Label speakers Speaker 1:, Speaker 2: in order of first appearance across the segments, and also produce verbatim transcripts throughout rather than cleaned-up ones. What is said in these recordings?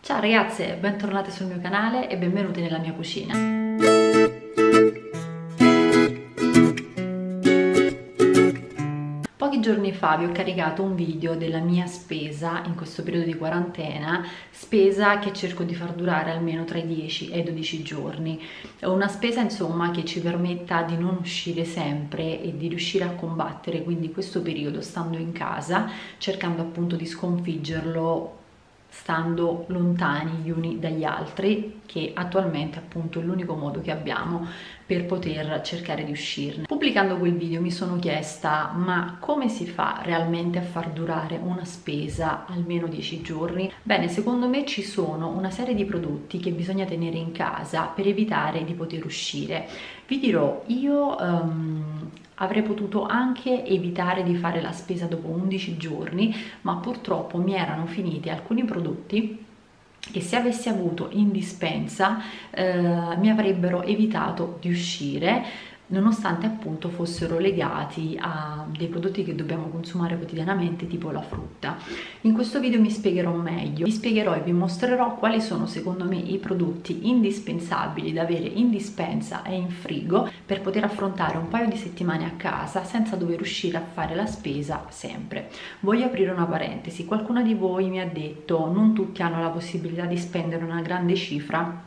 Speaker 1: Ciao ragazze, bentornate sul mio canale e benvenute nella mia cucina. Pochi giorni fa vi ho caricato un video della mia spesa in questo periodo di quarantena, spesa che cerco di far durare almeno tra i dieci e i dodici giorni. Una spesa insomma che ci permetta di non uscire sempre e di riuscire a combattere quindi questo periodo stando in casa, cercando appunto di sconfiggerlo stando lontani gli uni dagli altri, che attualmente appunto è l'unico modo che abbiamo per poter cercare di uscirne. Pubblicando quel video mi sono chiesta: ma come si fa realmente a far durare una spesa almeno dieci giorni? Bene, secondo me ci sono una serie di prodotti che bisogna tenere in casa per evitare di poter uscire. Vi dirò, io um, avrei potuto anche evitare di fare la spesa dopo undici giorni, ma purtroppo mi erano finiti alcuni prodotti che, se avessi avuto in dispensa, eh, mi avrebbero evitato di uscire, nonostante appunto fossero legati a dei prodotti che dobbiamo consumare quotidianamente, tipo la frutta. In questo video mi spiegherò meglio, vi spiegherò e vi mostrerò quali sono secondo me i prodotti indispensabili da avere in dispensa e in frigo per poter affrontare un paio di settimane a casa senza dover uscire a fare la spesa sempre. Voglio aprire una parentesi: qualcuno di voi mi ha detto non tutti hanno la possibilità di spendere una grande cifra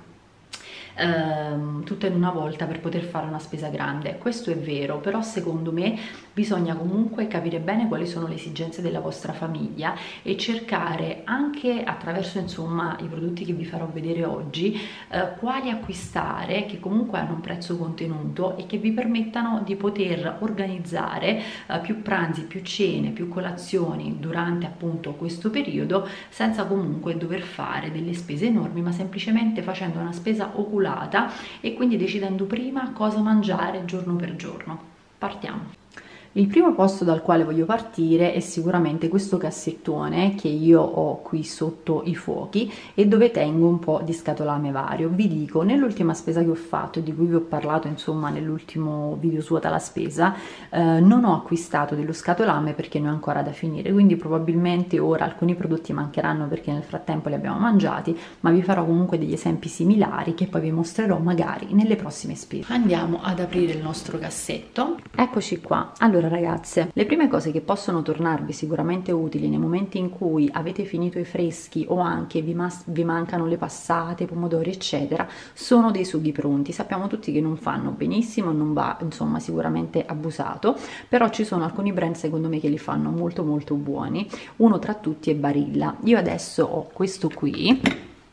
Speaker 1: Ehm, tutta in una volta per poter fare una spesa grande. Questo è vero, però secondo me bisogna comunque capire bene quali sono le esigenze della vostra famiglia e cercare, anche attraverso insomma i prodotti che vi farò vedere oggi, eh, quali acquistare che comunque hanno un prezzo contenuto e che vi permettano di poter organizzare eh, più pranzi, più cene, più colazioni durante appunto questo periodo, senza comunque dover fare delle spese enormi, ma semplicemente facendo una spesa oculata e quindi decidendo prima cosa mangiare giorno per giorno. Partiamo. Il primo posto dal quale voglio partire è sicuramente questo cassettone che io ho qui sotto i fuochi e dove tengo un po' di scatolame vario. Vi dico, nell'ultima spesa che ho fatto, di cui vi ho parlato insomma nell'ultimo video Svuota la spesa, eh, non ho acquistato dello scatolame perché ne ho ancora da finire, quindi probabilmente ora alcuni prodotti mancheranno perché nel frattempo li abbiamo mangiati, ma vi farò comunque degli esempi similari che poi vi mostrerò magari nelle prossime spese. Andiamo ad aprire il nostro cassetto. Eccoci qua. Allora ragazze, le prime cose che possono tornarvi sicuramente utili nei momenti in cui avete finito i freschi o anche vi, vi mancano le passate, pomodori eccetera, sono dei sughi pronti. Sappiamo tutti che non fanno benissimo, non va insomma sicuramente abusato, però ci sono alcuni brand secondo me che li fanno molto molto buoni. Uno tra tutti è Barilla. Io adesso ho questo qui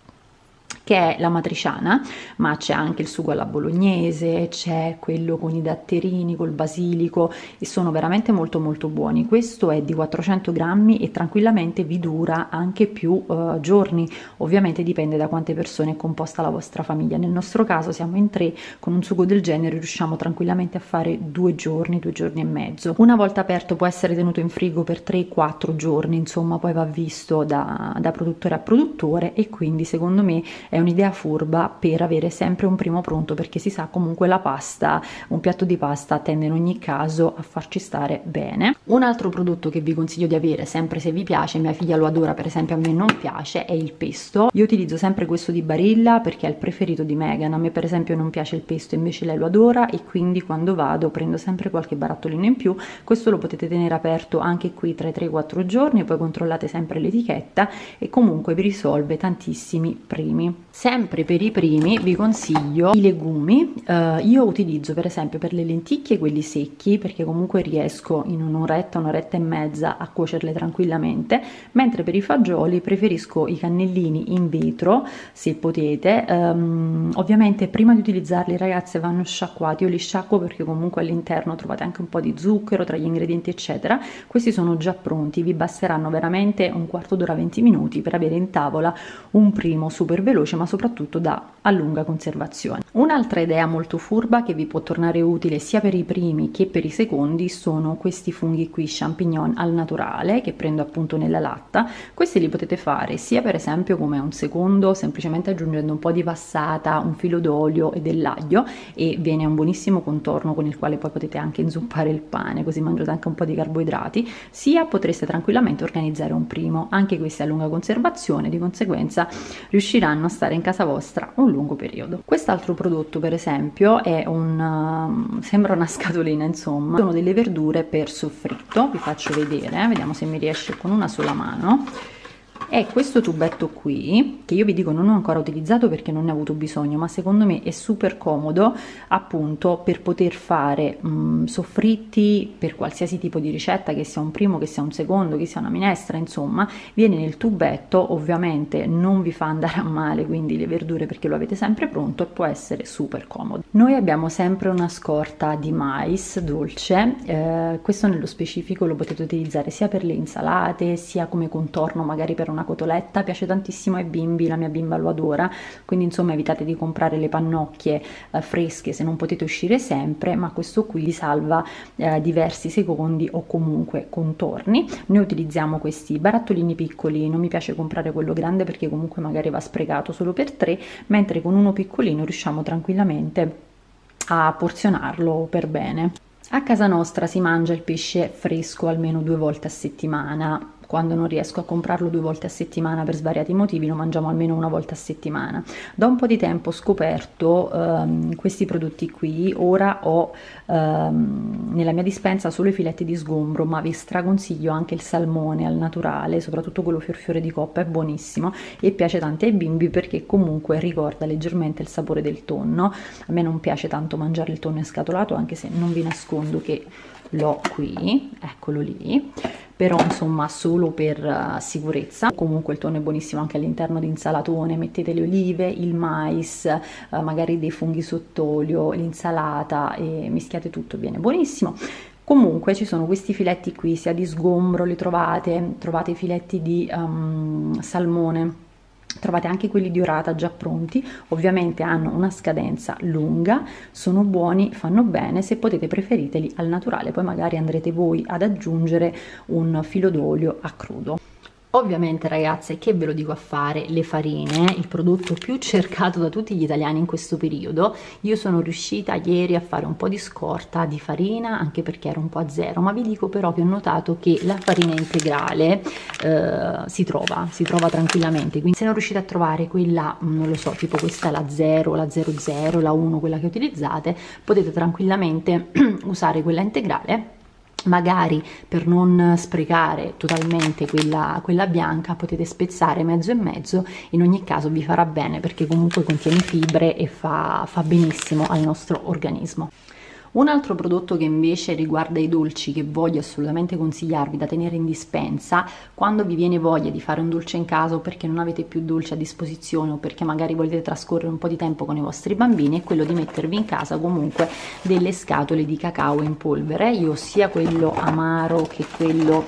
Speaker 1: che è la matriciana, ma c'è anche il sugo alla bolognese, c'è quello con i datterini, col basilico, e sono veramente molto molto buoni. Questo è di quattrocento grammi e tranquillamente vi dura anche più uh, giorni. Ovviamente dipende da quante persone è composta la vostra famiglia. Nel nostro caso siamo in tre, con un sugo del genere riusciamo tranquillamente a fare due giorni, due giorni e mezzo. Una volta aperto può essere tenuto in frigo per tre quattro giorni, insomma poi va visto da, da produttore a produttore, e quindi secondo me è è un'idea furba per avere sempre un primo pronto, perché si sa comunque la pasta, un piatto di pasta tende in ogni caso a farci stare bene. Un altro prodotto che vi consiglio di avere, sempre se vi piace, mia figlia lo adora, per esempio a me non piace, è il pesto. Io utilizzo sempre questo di Barilla perché è il preferito di Megan. A me per esempio non piace il pesto, invece lei lo adora, e quindi quando vado prendo sempre qualche barattolino in più. Questo lo potete tenere aperto anche qui tra i tre e i quattro giorni, poi controllate sempre l'etichetta e comunque vi risolve tantissimi primi. Sempre per i primi vi consiglio i legumi. Uh, io utilizzo per esempio per le lenticchie quelli secchi, perché comunque riesco in un'oretta, un'oretta e mezza a cuocerle tranquillamente, mentre per i fagioli preferisco i cannellini in vetro se potete. Um, ovviamente prima di utilizzarli ragazze vanno sciacquati. Io li sciacquo perché comunque all'interno trovate anche un po' di zucchero tra gli ingredienti eccetera. Questi sono già pronti, vi basteranno veramente un quarto d'ora, venti minuti per avere in tavola un primo super veloce, ma soprattutto da a lunga conservazione. Un'altra idea molto furba che vi può tornare utile sia per i primi che per i secondi sono questi funghi qui, champignon al naturale, che prendo appunto nella latta. Questi li potete fare sia per esempio come un secondo, semplicemente aggiungendo un po' di passata, un filo d'olio e dell'aglio, e viene un buonissimo contorno con il quale poi potete anche inzuppare il pane, così mangiate anche un po' di carboidrati. Sia potreste tranquillamente organizzare un primo, anche questi a lunga conservazione, di conseguenza riusciranno a stare in casa vostra un lungo periodo. Quest'altro prodotto per esempio è un, sembra una scatolina, insomma, sono delle verdure per soffritto. Vi faccio vedere, eh? Vediamo se mi riesce con una sola mano. È questo tubetto qui, che io vi dico non ho ancora utilizzato perché non ne ho avuto bisogno, ma secondo me è super comodo appunto per poter fare mh, soffritti per qualsiasi tipo di ricetta, che sia un primo, che sia un secondo, che sia una minestra, insomma viene nel tubetto, ovviamente non vi fa andare a male quindi le verdure perché lo avete sempre pronto, e può essere super comodo. Noi abbiamo sempre una scorta di mais dolce, eh, questo nello specifico lo potete utilizzare sia per le insalate sia come contorno magari per una cotoletta. Piace tantissimo ai bimbi, la mia bimba lo adora, quindi insomma evitate di comprare le pannocchie eh, fresche se non potete uscire sempre, ma questo qui vi salva eh, diversi secondi o comunque contorni. Noi utilizziamo questi barattolini piccoli, non mi piace comprare quello grande perché comunque magari va sprecato solo per tre, mentre con uno piccolino riusciamo tranquillamente a porzionarlo per bene. A casa nostra si mangia il pesce fresco almeno due volte a settimana. Quando non riesco a comprarlo due volte a settimana per svariati motivi, lo mangiamo almeno una volta a settimana. Da un po' di tempo ho scoperto um, questi prodotti qui. Ora ho um, nella mia dispensa solo i filetti di sgombro, ma vi straconsiglio anche il salmone al naturale, soprattutto quello fior fiore di coppa, è buonissimo e piace tanto ai bimbi perché comunque ricorda leggermente il sapore del tonno. A me non piace tanto mangiare il tonno scatolato, anche se non vi nascondo che l'ho qui, eccolo lì, però insomma solo per uh, sicurezza. Comunque il tonno è buonissimo anche all'interno di insalatone, mettete le olive, il mais, uh, magari dei funghi sott'olio, l'insalata e mischiate tutto, viene buonissimo. Comunque ci sono questi filetti qui, sia di sgombro li trovate, trovate i filetti di um, salmone, trovate anche quelli di orata già pronti, ovviamente hanno una scadenza lunga, sono buoni, fanno bene. Se potete preferiteli al naturale, poi magari andrete voi ad aggiungere un filo d'olio a crudo. Ovviamente ragazze, che ve lo dico a fare, le farine, il prodotto più cercato da tutti gli italiani in questo periodo. Io sono riuscita ieri a fare un po' di scorta di farina, anche perché era un po' a zero, ma vi dico però che ho notato che la farina integrale eh, si trova, si trova tranquillamente, quindi se non riuscite a trovare quella, non lo so, tipo questa la zero, la zero zero, la uno, quella che utilizzate, potete tranquillamente usare quella integrale. Magari per non sprecare totalmente quella, quella bianca potete spezzare mezzo e mezzo, in ogni caso vi farà bene perché comunque contiene fibre e fa, fa benissimo al nostro organismo. Un altro prodotto che invece riguarda i dolci, che voglio assolutamente consigliarvi da tenere in dispensa quando vi viene voglia di fare un dolce in casa, o perché non avete più dolci a disposizione, o perché magari volete trascorrere un po' di tempo con i vostri bambini, è quello di mettervi in casa comunque delle scatole di cacao in polvere. Io ho sia quello amaro che quello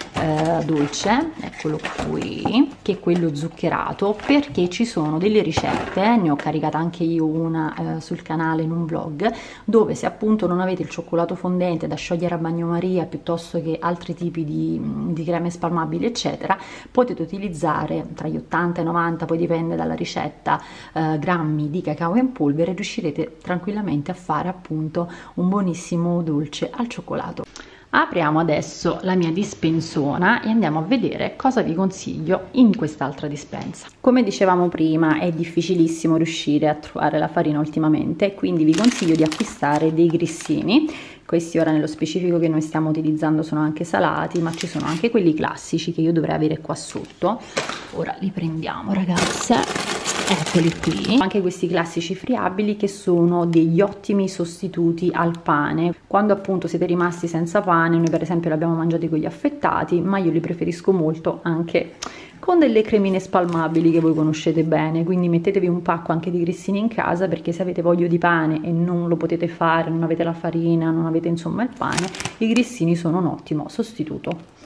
Speaker 1: eh, dolce, eccolo qui, che quello zuccherato, perché ci sono delle ricette, ne ho caricata anche io una eh, sul canale in un vlog, dove se appunto non avete il cioccolato fondente da sciogliere a bagnomaria piuttosto che altri tipi di, di creme spalmabili eccetera, potete utilizzare tra gli ottanta e i novanta, poi dipende dalla ricetta, eh, grammi di cacao in polvere, e riuscirete tranquillamente a fare appunto un buonissimo dolce al cioccolato. Apriamo adesso la mia dispensona e andiamo a vedere cosa vi consiglio in quest'altra dispensa. Come dicevamo prima, è difficilissimo riuscire a trovare la farina ultimamente, quindi vi consiglio di acquistare dei grissini. Questi ora nello specifico che noi stiamo utilizzando sono anche salati, ma ci sono anche quelli classici che io dovrei avere qua sotto. Ora li prendiamo ragazze, eccoli qui. Anche questi classici friabili che sono degli ottimi sostituti al pane. Quando appunto siete rimasti senza pane, noi per esempio li abbiamo mangiati con gli affettati, ma io li preferisco molto anche con delle cremine spalmabili che voi conoscete bene, quindi mettetevi un pacco anche di grissini in casa, perché se avete voglia di pane e non lo potete fare, non avete la farina, non avete insomma il pane, i grissini sono un ottimo sostituto.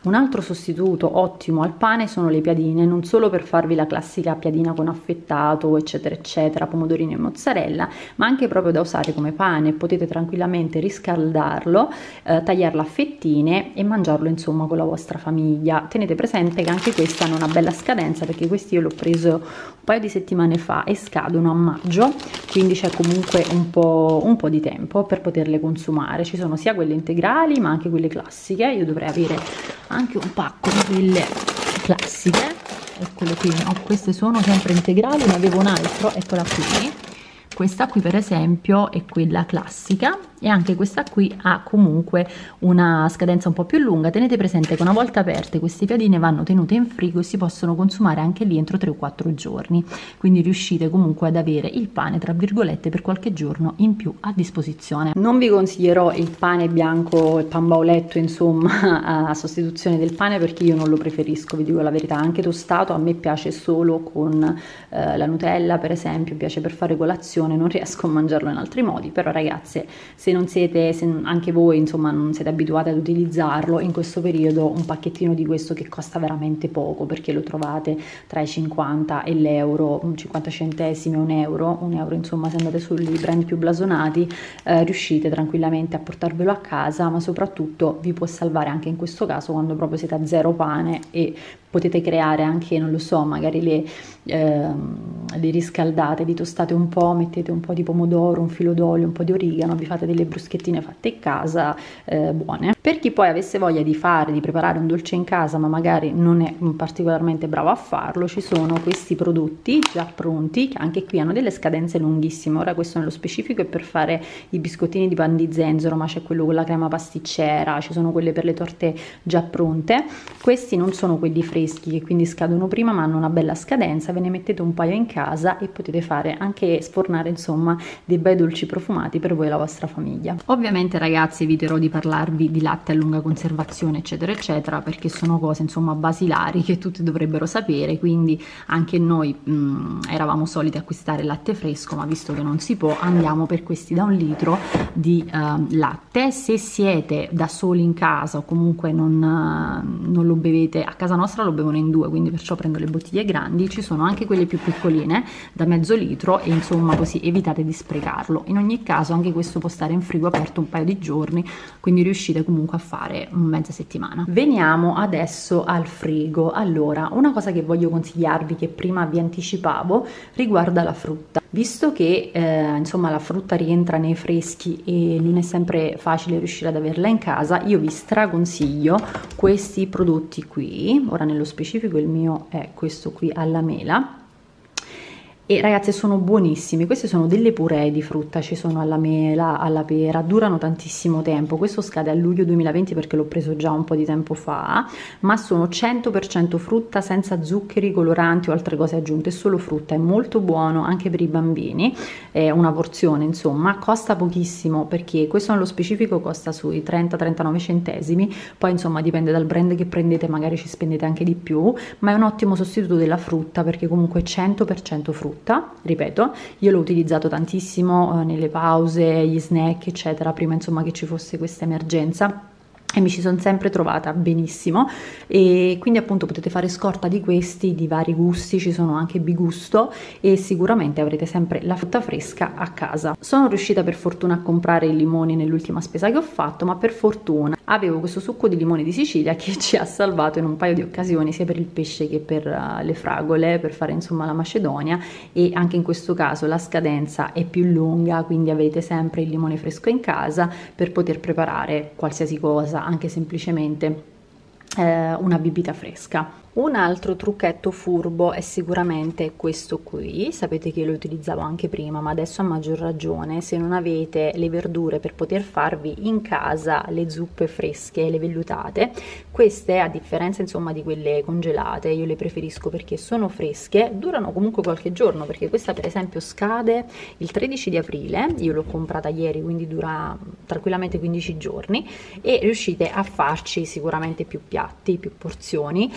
Speaker 1: Un altro sostituto ottimo al pane sono le piadine, non solo per farvi la classica piadina con affettato eccetera eccetera, pomodorini e mozzarella, ma anche proprio da usare come pane. Potete tranquillamente riscaldarlo, eh, tagliarlo a fettine e mangiarlo insomma con la vostra famiglia. Tenete presente che anche questa hanno una bella scadenza, perché questi io l'ho preso un paio di settimane fa e scadono a maggio, quindi c'è comunque un po', un po' di tempo per poterle consumare. Ci sono sia quelle integrali ma anche quelle classiche. Io dovrei avere anche un pacco di quelle classiche, eccole qui, no? Queste sono sempre integrali, ne avevo un altro, eccola qui. Questa qui per esempio è quella classica e anche questa qui ha comunque una scadenza un po' più lunga. Tenete presente che una volta aperte queste piadine vanno tenute in frigo e si possono consumare anche lì entro tre o quattro giorni, quindi riuscite comunque ad avere il pane tra virgolette per qualche giorno in più a disposizione. Non vi consiglierò il pane bianco, il pan bauletto insomma a sostituzione del pane, perché io non lo preferisco, vi dico la verità. Anche tostato a me piace solo con eh, la Nutella per esempio, piace per fare colazione, non riesco a mangiarlo in altri modi. Però ragazze, se non siete, se anche voi insomma non siete abituate ad utilizzarlo in questo periodo, un pacchettino di questo che costa veramente poco, perché lo trovate tra i cinquanta e l'euro, cinquanta centesimi, un euro, un euro insomma, se andate sui brand più blasonati eh, riuscite tranquillamente a portarvelo a casa, ma soprattutto vi può salvare anche in questo caso quando proprio siete a zero pane e potete creare anche, non lo so, magari le, eh, le riscaldate, vi tostate un po', mettete un po' di pomodoro, un filo d'olio, un po' di origano, vi fate delle bruschettine fatte in casa, eh, buone. Per chi poi avesse voglia di fare, di preparare un dolce in casa ma magari non è particolarmente bravo a farlo, ci sono questi prodotti già pronti che anche qui hanno delle scadenze lunghissime. Ora questo nello specifico è per fare i biscottini di pan di zenzero, ma c'è quello con la crema pasticcera, ci sono quelle per le torte già pronte. Questi non sono quelli freschi che quindi scadono prima, ma hanno una bella scadenza. Ve ne mettete un paio in casa e potete fare anche sfornare insomma dei bei dolci profumati per voi e la vostra famiglia. Ovviamente ragazzi eviterò di parlarvi di latte a lunga conservazione eccetera eccetera, perché sono cose insomma basilari che tutti dovrebbero sapere, quindi anche noi mh, eravamo soliti acquistare latte fresco, ma visto che non si può andiamo per questi da un litro di uh, latte. Se siete da soli in casa o comunque non, uh, non lo bevete, a casa nostra lo bevono in due, quindi perciò prendo le bottiglie grandi. Ci sono anche quelle più piccoline da mezzo litro e insomma così evitate di sprecarlo. In ogni caso anche questo può stare in frigo aperto un paio di giorni, quindi riuscite comunque a fare mezza settimana. Veniamo adesso al frigo. Allora, una cosa che voglio consigliarvi, che prima vi anticipavo, riguarda la frutta. Visto che eh, insomma la frutta rientra nei freschi e non è sempre facile riuscire ad averla in casa, io vi straconsiglio questi prodotti qui. Ora nello specifico il mio è questo qui alla mela e ragazzi sono buonissimi. Queste sono delle puree di frutta, ci sono alla mela, alla pera, durano tantissimo tempo. Questo scade a luglio duemilaventi perché l'ho preso già un po' di tempo fa, ma sono cento per cento frutta, senza zuccheri, coloranti o altre cose aggiunte, solo frutta. È molto buono anche per i bambini, è una porzione insomma, costa pochissimo perché questo nello specifico costa sui trenta trentanove centesimi, poi insomma dipende dal brand che prendete, magari ci spendete anche di più, ma è un ottimo sostituto della frutta perché comunque è cento per cento frutta. Ripeto, io l'ho utilizzato tantissimo eh, nelle pause, gli snack eccetera, prima insomma che ci fosse questa emergenza, e mi ci sono sempre trovata benissimo. E quindi appunto potete fare scorta di questi di vari gusti, ci sono anche bigusto e sicuramente avrete sempre la frutta fresca a casa. Sono riuscita per fortuna a comprare i limoni nell'ultima spesa che ho fatto, ma per fortuna avevo questo succo di limone di Sicilia che ci ha salvato in un paio di occasioni, sia per il pesce che per uh, le fragole, per fare insomma la macedonia. E anche in questo caso la scadenza è più lunga, quindi avete sempre il limone fresco in casa per poter preparare qualsiasi cosa, anche semplicemente eh, una bibita fresca. Un altro trucchetto furbo è sicuramente questo qui. Sapete che io lo utilizzavo anche prima, ma adesso a maggior ragione. Se non avete le verdure per poter farvi in casa le zuppe fresche, le vellutate, queste, a differenza insomma di quelle congelate, io le preferisco perché sono fresche, durano comunque qualche giorno, perché questa per esempio scade il tredici di aprile, io l'ho comprata ieri, quindi dura tranquillamente quindici giorni, e riuscite a farci sicuramente più piatti, più porzioni, eh,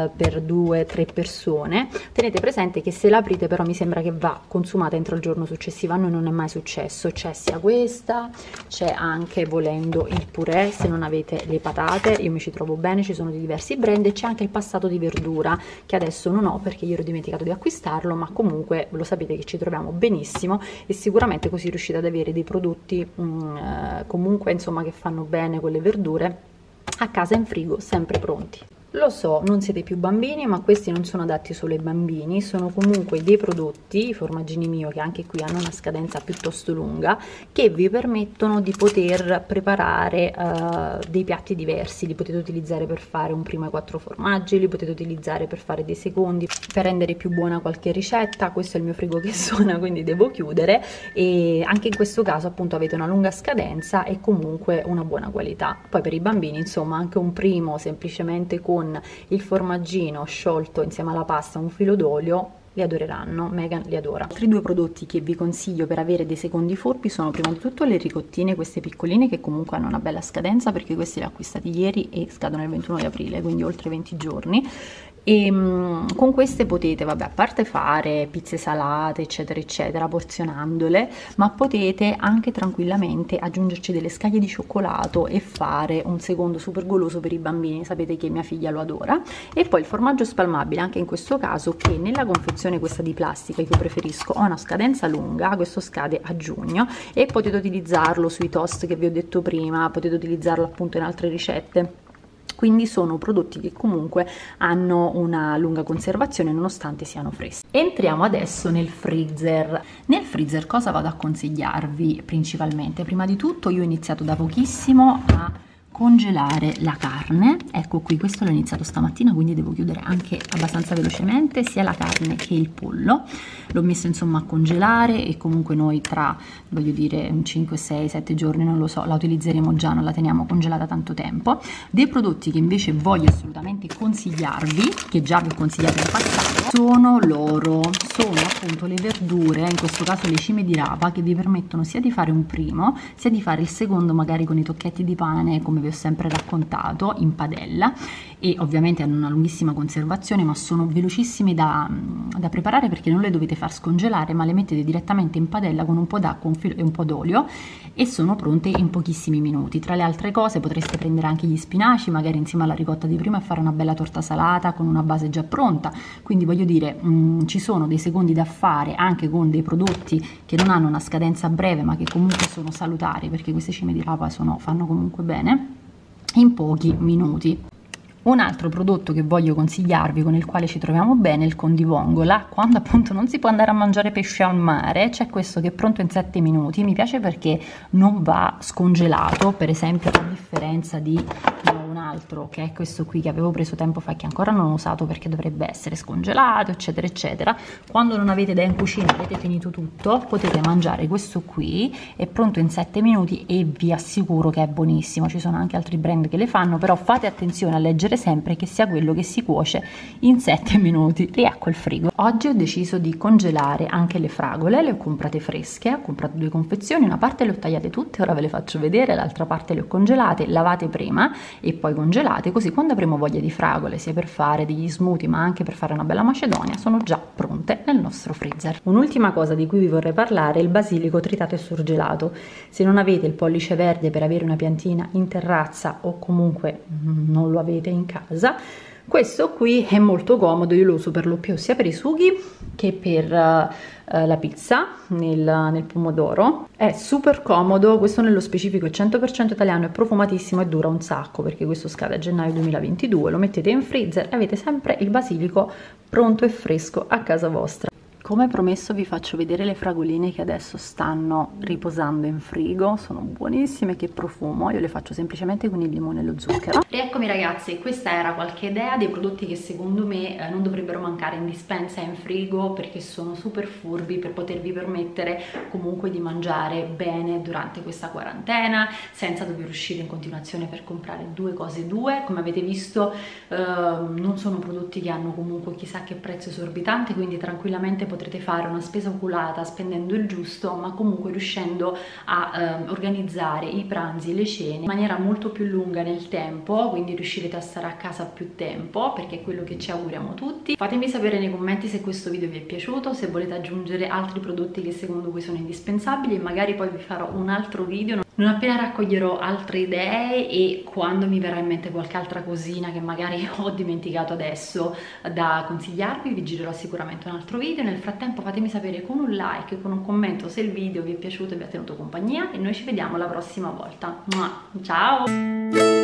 Speaker 1: eh, per due tre persone. Tenete presente che se l'aprite però mi sembra che va consumata entro il giorno successivo, a noi non è mai successo. C'è sia questa, c'è anche volendo il purè se non avete le patate, io mi ci trovo bene, ci sono di diversi brand, e c'è anche il passato di verdura che adesso non ho perché io ero dimenticato di acquistarlo, ma comunque lo sapete che ci troviamo benissimo e sicuramente così riuscite ad avere dei prodotti mh, eh, comunque insomma che fanno bene quelle verdure a casa in frigo, sempre pronti. Lo so, non siete più bambini, ma questi non sono adatti solo ai bambini, sono comunque dei prodotti, i formaggini Mio, che anche qui hanno una scadenza piuttosto lunga, che vi permettono di poter preparare uh, dei piatti diversi. Li potete utilizzare per fare un primo ai quattro formaggi, li potete utilizzare per fare dei secondi, per rendere più buona qualche ricetta. Questo è il mio frigo che suona, quindi devo chiudere, e anche in questo caso appunto avete una lunga scadenza e comunque una buona qualità. Poi per i bambini insomma anche un primo semplicemente con il formaggino sciolto insieme alla pasta, un filo d'olio, li adoreranno. Megan li adora. Altri due prodotti che vi consiglio per avere dei secondi furbi sono prima di tutto le ricottine, queste piccoline, che comunque hanno una bella scadenza perché questi li ho acquistati ieri e scadono il ventuno di aprile, quindi oltre venti giorni. E mh, con queste potete, vabbè, a parte fare pizze salate eccetera eccetera porzionandole, ma potete anche tranquillamente aggiungerci delle scaglie di cioccolato e fare un secondo super goloso per i bambini. Sapete che mia figlia lo adora. E poi il formaggio spalmabile, anche in questo caso, che nella confezione questa di plastica che io preferisco ha una scadenza lunga, questo scade a giugno, e potete utilizzarlo sui toast che vi ho detto prima, potete utilizzarlo appunto in altre ricette. Quindi sono prodotti che comunque hanno una lunga conservazione nonostante siano freschi. Entriamo adesso nel freezer. Nel freezer cosa vado a consigliarvi principalmente? Prima di tutto io ho iniziato da pochissimo a congelare la carne. Ecco qui, questo l'ho iniziato stamattina, quindi devo chiudere anche abbastanza velocemente, sia la carne che il pollo. L'ho messo insomma a congelare e comunque noi tra, voglio dire, cinque, sei, sette giorni, non lo so, la utilizzeremo già, non la teniamo congelata tanto tempo. Dei prodotti che invece voglio assolutamente consigliarvi, che già vi ho consigliato in passato, sono loro, sono appunto le verdure, in questo caso le cime di rapa, che vi permettono sia di fare un primo, sia di fare il secondo magari con i tocchetti di pane, come vi ho sempre raccontato, in padella, e ovviamente hanno una lunghissima conservazione, ma sono velocissime da, da preparare perché non le dovete far scongelare, ma le mettete direttamente in padella con un po' d'acqua e un po' d'olio e sono pronte in pochissimi minuti. Tra le altre cose potreste prendere anche gli spinaci magari insieme alla ricotta di prima e fare una bella torta salata con una base già pronta. Quindi voglio dire, mh, ci sono dei secondi da fare anche con dei prodotti che non hanno una scadenza breve ma che comunque sono salutari, perché queste cime di rapa sono, fanno comunque bene, in pochi minuti. Un altro prodotto che voglio consigliarvi, con il quale ci troviamo bene, è il condivongola. Quando appunto non si può andare a mangiare pesce al mare, c'è questo che è pronto in sette minuti. Mi piace perché non va scongelato, per esempio, a differenza di un altro che è questo qui che avevo preso tempo fa, che ancora non ho usato perché dovrebbe essere scongelato eccetera eccetera. Quando non avete idea in cucina, avete finito tutto, potete mangiare questo qui, è pronto in sette minuti e vi assicuro che è buonissimo. Ci sono anche altri brand che le fanno, però fate attenzione a leggere sempre che sia quello che si cuoce in sette minuti. Riecco il frigo. Oggi ho deciso di congelare anche le fragole, le ho comprate fresche, ho comprato due confezioni, una parte le ho tagliate tutte, ora ve le faccio vedere, l'altra parte le ho congelate, lavate prima e poi congelate, così quando avremo voglia di fragole, sia per fare degli smoothie ma anche per fare una bella macedonia, sono già pronte nel nostro freezer. Un'ultima cosa di cui vi vorrei parlare è il basilico tritato e surgelato. Se non avete il pollice verde per avere una piantina in terrazza o comunque non lo avete in casa, questo qui è molto comodo. Io lo uso per lo più sia per i sughi che per uh, la pizza nel, nel pomodoro. È super comodo, questo nello specifico è cento per cento italiano, è profumatissimo e dura un sacco perché questo scade a gennaio duemilaventidue. Lo mettete in freezer e avete sempre il basilico pronto e fresco a casa vostra. Come promesso vi faccio vedere le fragoline che adesso stanno riposando in frigo, sono buonissime, che profumo, io le faccio semplicemente con il limone e lo zucchero. Rieccomi ragazzi, questa era qualche idea dei prodotti che secondo me eh, non dovrebbero mancare in dispensa e in frigo, perché sono super furbi per potervi permettere comunque di mangiare bene durante questa quarantena, senza dover uscire in continuazione per comprare due cose due. Come avete visto eh, non sono prodotti che hanno comunque chissà che prezzo esorbitante, quindi tranquillamente potete potrete fare una spesa oculata spendendo il giusto, ma comunque riuscendo a eh, organizzare i pranzi e le cene in maniera molto più lunga nel tempo, quindi riuscirete a stare a casa più tempo, perché è quello che ci auguriamo tutti. Fatemi sapere nei commenti se questo video vi è piaciuto, se volete aggiungere altri prodotti che secondo voi sono indispensabili, e magari poi vi farò un altro video non appena raccoglierò altre idee e quando mi verrà in mente qualche altra cosina che magari ho dimenticato adesso da consigliarvi, vi girerò sicuramente un altro video. Nel frattempo fatemi sapere con un like, con un commento se il video vi è piaciuto e vi ha tenuto compagnia, e noi ci vediamo la prossima volta. Ciao!